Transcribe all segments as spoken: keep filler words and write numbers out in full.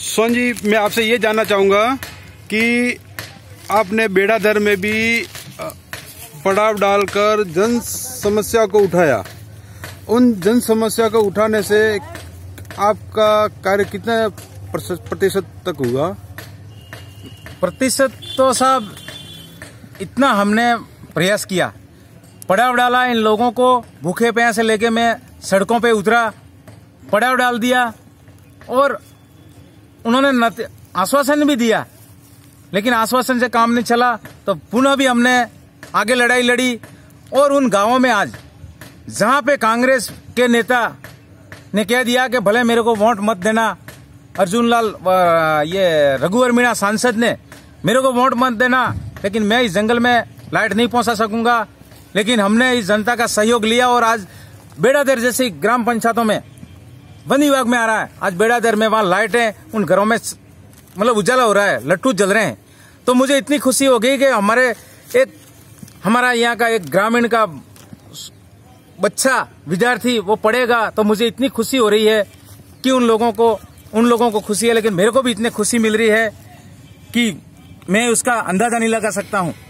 सोन जी, मैं आपसे ये जानना चाहूँगा कि आपने बेड़ाधर में भी पड़ाव डालकर जन समस्या को उठाया। उन जन समस्या को उठाने से आपका कार्य कितने प्रतिशत तक हुआ? प्रतिशत तो साहब इतना हमने प्रयास किया, पड़ाव डाला। इन लोगों को भूखे प्यासे लेके मैं सड़कों पे उतरा, पड़ाव डाल दिया और उन्होंने आश्वासन भी दिया, लेकिन आश्वासन से काम नहीं चला। तो पुनः भी हमने आगे लड़ाई लड़ी और उन गांवों में आज जहां पे कांग्रेस के नेता ने कह दिया कि भले मेरे को वोट मत देना, अर्जुन लाल ये रघुवर मीणा सांसद ने मेरे को वोट मत देना, लेकिन मैं इस जंगल में लाइट नहीं पहुंचा सकूंगा। लेकिन हमने इस जनता का सहयोग लिया और आज बेड़ाधर जैसी ग्राम पंचायतों में वन विभाग में आ रहा है। आज बेड़ाधर में वहां लाइटें उन घरों में मतलब उजाला हो रहा है, लट्टू जल रहे हैं। तो मुझे इतनी खुशी हो गई कि हमारे एक हमारा यहाँ का एक ग्रामीण का बच्चा विद्यार्थी वो पढ़ेगा, तो मुझे इतनी खुशी हो रही है कि उन लोगों को उन लोगों को खुशी है, लेकिन मेरे को भी इतनी खुशी मिल रही है कि मैं उसका अंदाजा नहीं लगा सकता हूँ।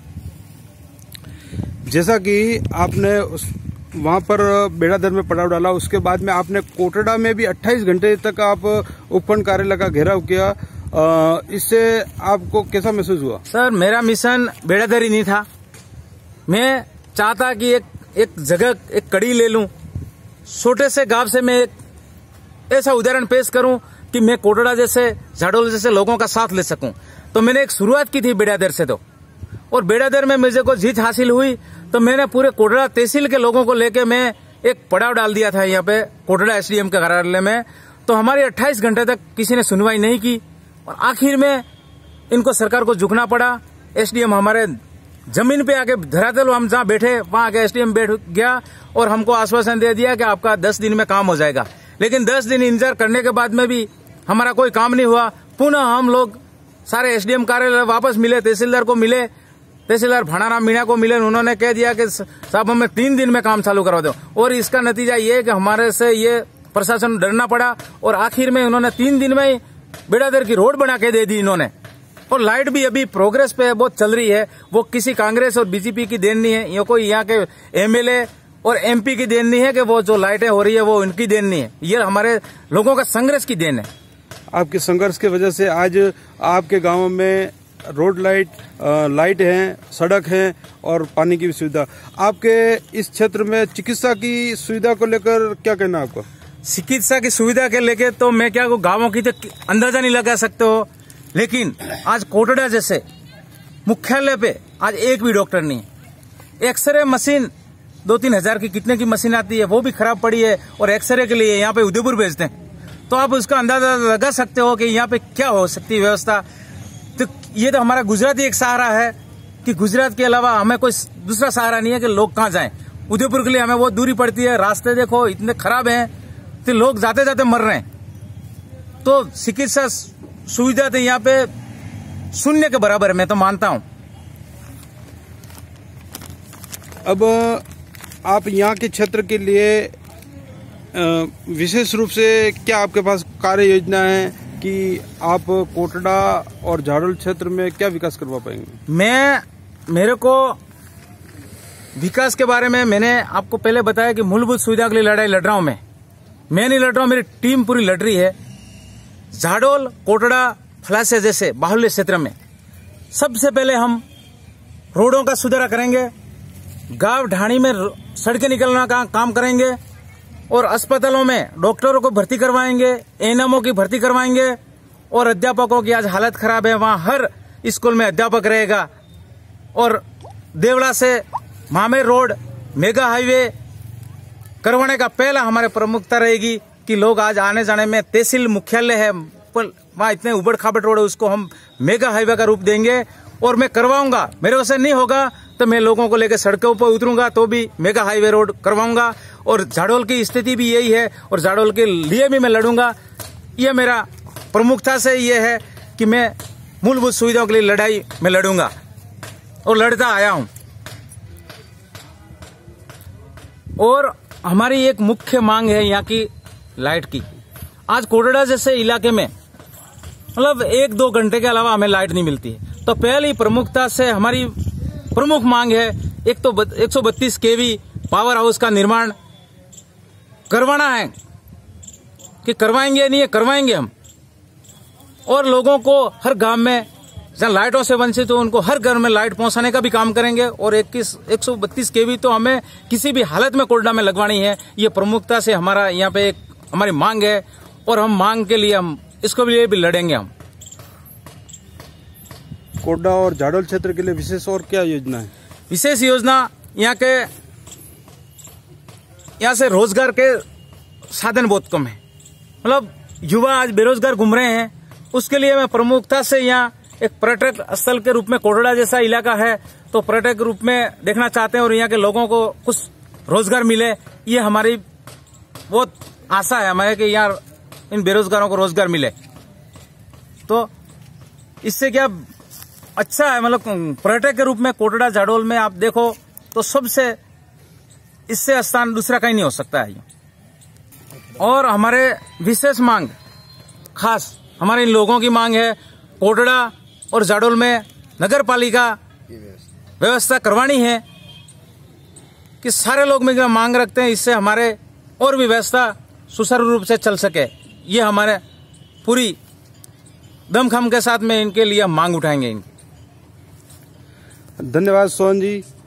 जैसा कि आपने उस वहां पर बेड़ाधर में पड़ाव डाला, उसके बाद में आपने कोटड़ा में भी अट्ठाईस घंटे तक आप उपखंड कार्यालय का घेराव किया। इससे आपको कैसा महसूस हुआ? सर, मेरा मिशन बेड़ाधर ही नहीं था। मैं चाहता कि एक एक जगह एक कड़ी ले लूं, छोटे से गांव से मैं एक ऐसा उदाहरण पेश करूं कि मैं कोटड़ा जैसे झाडोल जैसे लोगों का साथ ले सकूं। तो मैंने एक शुरुआत की थी बेड़ाधर से, तो और बेड़ाधर में मुझे को जीत हासिल हुई तो मैंने पूरे कोटड़ा तहसील के लोगों को लेके मैं एक पड़ाव डाल दिया था यहाँ पे कोटड़ा एसडीएम के कार्यालय में। तो हमारी अट्ठाईस घंटे तक किसी ने सुनवाई नहीं की और आखिर में इनको सरकार को झुकना पड़ा। एसडीएम हमारे जमीन पे आके धरातल हम जहाँ बैठे वहां आके एसडीएम बैठ गया और हमको आश्वासन दे दिया कि आपका दस दिन में काम हो जाएगा। लेकिन दस दिन इंतजार करने के बाद में भी हमारा कोई काम नहीं हुआ। पुनः हम लोग सारे एसडीएम कार्यालय वापस मिले, तहसीलदार को मिले, तहसीलदार भाणाराम मीणा को मिले। उन्होंने कह दिया कि साहब हमें तीन दिन में काम चालू करवा दो, और इसका नतीजा ये है कि हमारे से ये प्रशासन डरना पड़ा और आखिर में उन्होंने तीन दिन में ही बेड़ाधर की रोड बना के दे दी इन्होंने। और लाइट भी अभी प्रोग्रेस पे बहुत चल रही है। वो किसी कांग्रेस और बीजेपी की देन नहीं है, ये कोई यहाँ के एमएलए और एमपी की देन नहीं है कि वो जो लाइटें हो रही है वो उनकी देन नहीं है, ये हमारे लोगों का संघर्ष की देन है। आपके संघर्ष की वजह से आज आपके गाँव में रोड लाइट लाइट हैं, सड़क हैं और पानी की भी सुविधा। आपके इस क्षेत्र में चिकित्सा की सुविधा को लेकर क्या कहना है आपको? चिकित्सा की सुविधा के लेके तो मैं क्या गाँवों की तो अंदाजा नहीं लगा सकते हो, लेकिन आज कोटड़ा जैसे मुख्यालय पे आज एक भी डॉक्टर नहीं है। एक्सरे मशीन दो तीन हजार की कितने की मशीन आती है वो भी खराब पड़ी है और एक्सरे के लिए यहाँ पे उदयपुर भेजते हैं। तो आप उसका अंदाजा लगा सकते हो कि यहाँ पे क्या हो सकती है व्यवस्था। तो ये तो हमारा गुजरात ही एक सहारा है कि गुजरात के अलावा हमें कोई दूसरा सहारा नहीं है कि लोग कहाँ जाएं। उदयपुर के लिए हमें बहुत दूरी पड़ती है, रास्ते देखो इतने खराब हैं तो लोग जाते जाते मर रहे हैं। तो चिकित्सा सुविधा तो यहाँ पे शून्य के बराबर मैं तो मानता हूँ। अब आप यहाँ के क्षेत्र के लिए विशेष रूप से क्या आपके पास कार्य योजना है कि आप कोटड़ा और झाडोल क्षेत्र में क्या विकास करवा पाएंगे? मैं मेरे को विकास के बारे में मैंने आपको पहले बताया कि मूलभूत सुविधा के लिए लड़ाई लड़ रहा हूं। मैं मैं नहीं लड़ रहा हूं, मेरी टीम पूरी लड़ रही है। झाडोल, कोटड़ा, फलासे जैसे बाहुल्य क्षेत्र में सबसे पहले हम रोडों का सुधारा करेंगे, गांव ढाणी में सड़कें निकलना का काम करेंगे और अस्पतालों में डॉक्टरों को भर्ती करवाएंगे, एएनएमओ की भर्ती करवाएंगे और अध्यापकों की आज हालत खराब है, वहां हर स्कूल में अध्यापक रहेगा। और देवड़ा से मामेर रोड मेगा हाईवे करवाने का पहला हमारे प्रमुखता रहेगी कि लोग आज आने जाने में तहसील मुख्यालय है पर वहां इतने उबड़ खाबड़ रोड है, उसको हम मेगा हाईवे का रूप देंगे और मैं करवाऊंगा। मेरे से नहीं होगा तो मैं लोगों को लेकर सड़कों पर उतरूंगा तो भी मेगा हाईवे रोड करवाऊंगा। और झाडोल की स्थिति भी यही है और झाडोल के लिए भी मैं लड़ूंगा। ये मेरा प्रमुखता से ये है कि मैं मूलभूत सुविधाओं के लिए लड़ाई में लड़ूंगा और लड़ता आया हूं। और हमारी एक मुख्य मांग है यहाँ की लाइट की। आज कोटड़ा जैसे इलाके में मतलब एक दो घंटे के अलावा हमें लाइट नहीं मिलती है। तो पहली प्रमुखता से हमारी प्रमुख मांग है, एक तो एक सौ बत्तीस केवी पावर हाउस का निर्माण करवाना है, कि करवाएंगे नहीं है, करवाएंगे हम। और लोगों को हर गांव में जहां लाइटों से वंचित हो उनको हर घर में लाइट पहुंचाने का भी काम करेंगे। और इक्कीस एक सौ बत्तीस केवी तो हमें किसी भी हालत में कोटड़ा में लगवानी है। ये प्रमुखता से हमारा यहाँ पे एक हमारी मांग है, और हम मांग के लिए हम इसको लिए भी लड़ेंगे। हम कोटड़ा और झाडोल क्षेत्र के लिए विशेष और क्या योजना है? विशेष योजना यहाँ के यहाँ से रोजगार के साधन बहुत कम है। मतलब युवा आज बेरोजगार घूम रहे हैं, उसके लिए मैं प्रमुखता से यहाँ एक पर्यटक स्थल के रूप में कोटड़ा जैसा इलाका है तो पर्यटक के रूप में देखना चाहते हैं, और यहाँ के लोगों को कुछ रोजगार मिले। ये हमारी बहुत आशा है हमारे कि यार इन बेरोजगारों को रोजगार मिले, तो इससे क्या अच्छा है। मतलब पर्यटक के रूप में कोटड़ा झाडोल में आप देखो तो सबसे इससे स्थान दूसरा कहीं नहीं हो सकता है। और हमारे विशेष मांग, खास हमारे इन लोगों की मांग है, कोटड़ा और झाडोल में नगर पालिका व्यवस्था करवानी है, कि सारे लोग में मांग रखते हैं, इससे हमारे और भी व्यवस्था सुचारू रूप से चल सके। ये हमारे पूरी दमखम के साथ में इनके लिए मांग उठाएंगे। इनकी धन्यवाद सोहन जी।